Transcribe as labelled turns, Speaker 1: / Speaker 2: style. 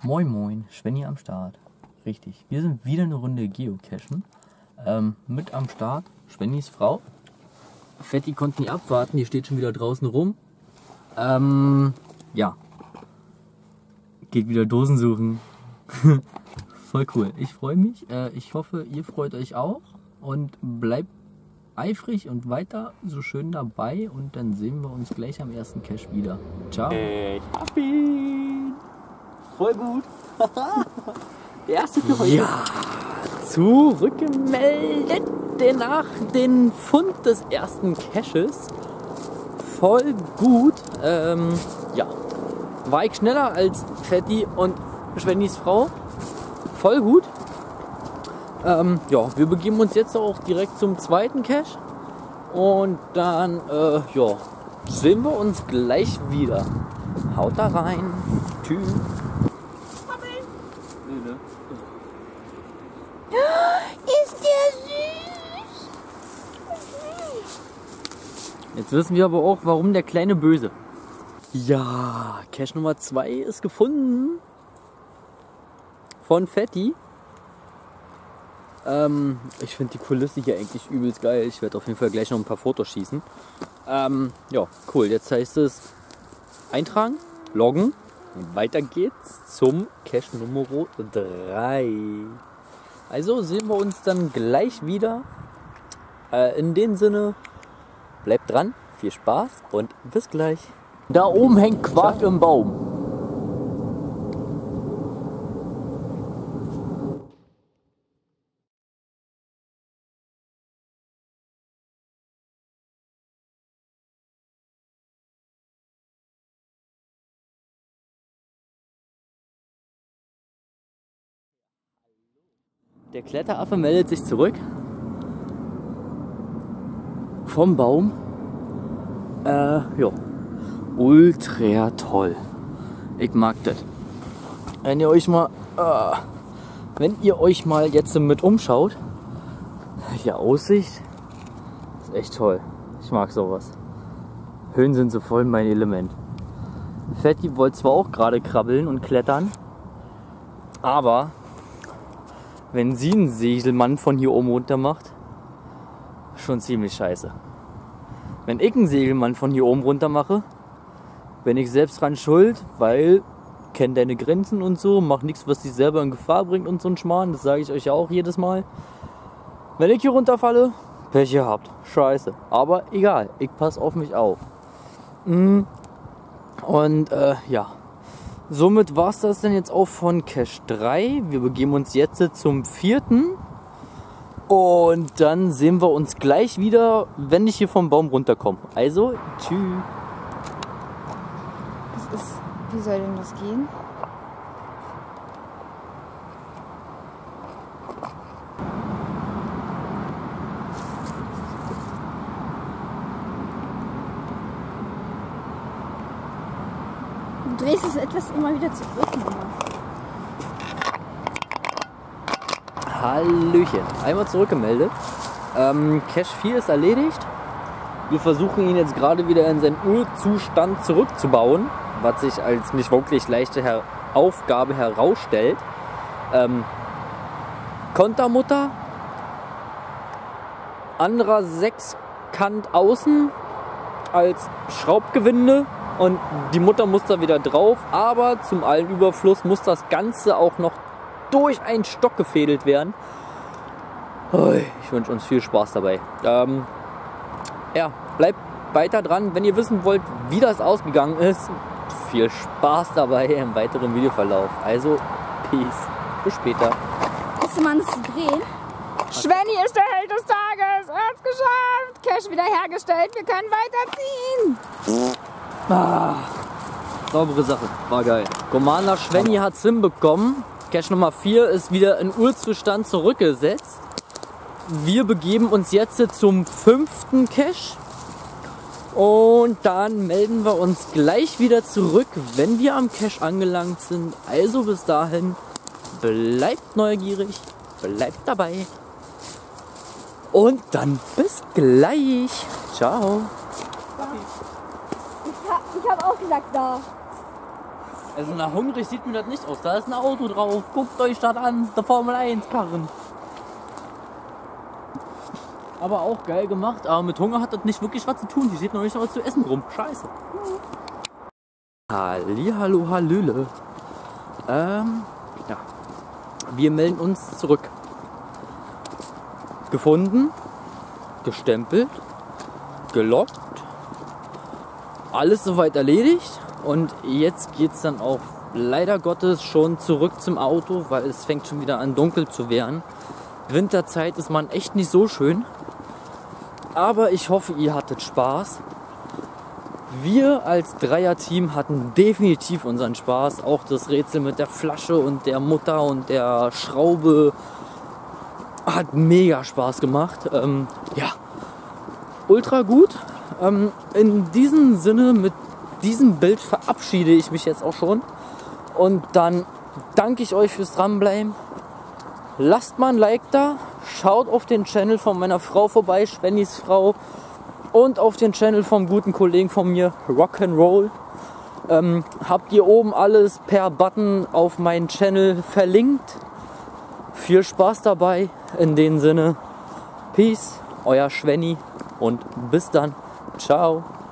Speaker 1: Moin Moin, Svenny am Start. Richtig, wir sind wieder eine Runde Geocachen. Mit am Start Svennys Frau. Fetti konnte nie abwarten, die steht schon wieder draußen rum. Ja. Geht wieder Dosen suchen. Voll cool. Ich freue mich. Ich hoffe, ihr freut euch auch. Und bleibt eifrig und weiter so schön dabei. Und dann sehen wir uns gleich am ersten Cache wieder. Ciao.
Speaker 2: Ich hab ihn. Voll gut. Der erste für heute.
Speaker 1: Ja, zurückgemeldet nach dem Fund des ersten Caches. Voll gut. Ja, war ich schneller als Fetti und Svennys Frau. Voll gut. Ja, wir begeben uns jetzt auch direkt zum zweiten Cache. Und dann, ja, sehen wir uns gleich wieder. Haut da rein. Tschüss.
Speaker 3: Ist der süß?
Speaker 1: Jetzt wissen wir aber auch, warum der kleine Böse. Ja, Cache Nummer 2 ist gefunden. Von Fetti. Ich finde die Kulisse hier eigentlich übelst geil. Ich werde auf jeden Fall gleich noch ein paar Fotos schießen. Ja, cool. Jetzt heißt es eintragen, loggen. Und weiter geht's zum Cache Nummer 3. Also sehen wir uns dann gleich wieder. In dem Sinne, bleibt dran, viel Spaß und bis gleich. Da oben hängt Quark im Baum. Der Kletteraffe meldet sich zurück. Vom Baum. Ja. Ultra toll. Ich mag das. Wenn ihr euch mal jetzt mit umschaut, die Aussicht ist echt toll. Ich mag sowas. Höhen sind so voll mein Element. Fetti wollte zwar auch gerade krabbeln und klettern, aber wenn sie einen Segelmann von hier oben runter macht, schon ziemlich scheiße. Wenn ich einen Segelmann von hier oben runter mache, bin ich selbst dran schuld, weil kenn deine Grenzen und so, mach nichts, was dich selber in Gefahr bringt und so ein Schmarrn. Das sage ich euch ja auch jedes Mal. Wenn ich hier runterfalle, Pech gehabt. Scheiße. Aber egal, ich passe auf mich auf. Und ja. Somit war es das denn jetzt auch von Cache 3. Wir begeben uns jetzt zum 4. Und dann sehen wir uns gleich wieder, wenn ich hier vom Baum runterkomme. Also, tschüss.
Speaker 3: Wie soll denn das gehen? Du drehst es etwas immer wieder zurück.
Speaker 1: Hallöchen. Einmal zurückgemeldet. Cache 4 ist erledigt. Wir versuchen ihn jetzt gerade wieder in seinen Urzustand zurückzubauen, was sich als nicht wirklich leichte Aufgabe herausstellt. Kontermutter, anderer Sechskant außen als Schraubgewinde und die Mutter muss da wieder drauf, aber zum allen Überfluss muss das Ganze auch noch durch einen Stock gefädelt werden. Ich wünsche uns viel Spaß dabei. Ja, bleibt weiter dran, wenn ihr wissen wollt, wie das ausgegangen ist. Viel Spaß dabei im weiteren Videoverlauf. Also, Peace. Bis später.
Speaker 3: Ist man es zu drehen? Svenny ist der Held des Tages. Er hat's geschafft. Cache wiederhergestellt. Wir können weiterziehen.
Speaker 1: Saubere Sache. War geil. Commander Svenny hat's hinbekommen. Cache Nummer 4 ist wieder in Urzustand zurückgesetzt. Wir begeben uns jetzt zum 5. Cache. Und dann melden wir uns gleich wieder zurück, wenn wir am Cache angelangt sind. Also bis dahin, bleibt neugierig, bleibt dabei. Und dann bis gleich. Ciao.
Speaker 3: Ich hab auch gesagt, da.
Speaker 1: Also nach hungrig sieht mir das nicht aus. Da ist ein Auto drauf. Guckt euch das an. Der Formel 1 Karren. Aber auch geil gemacht. Aber mit Hunger hat das nicht wirklich was zu tun. Hier steht noch nicht was zu essen rum. Scheiße. Hallihallo, hallöle. Ja. Wir melden uns zurück. Gefunden. Gestempelt. Gelockt. Alles soweit erledigt. Und jetzt geht es dann auch leider Gottes schon zurück zum Auto, weil es fängt schon wieder an dunkel zu werden. Winterzeit ist man echt nicht so schön. Aber ich hoffe, ihr hattet Spaß. Wir als Dreierteam hatten definitiv unseren Spaß. Auch das Rätsel mit der Flasche und der Mutter und der Schraube hat mega Spaß gemacht. Ja, ultra gut. In diesem Sinne, mit diesem Bild verabschiede ich mich jetzt auch schon. Und dann danke ich euch fürs Dranbleiben. Lasst mal ein Like da. Schaut auf den Channel von meiner Frau vorbei, Schwennys Frau. Und auf den Channel vom guten Kollegen von mir, Rock'n'Roll. Habt ihr oben alles per Button auf meinen Channel verlinkt. Viel Spaß dabei. In dem Sinne, Peace, euer Schwenny und bis dann. Ciao.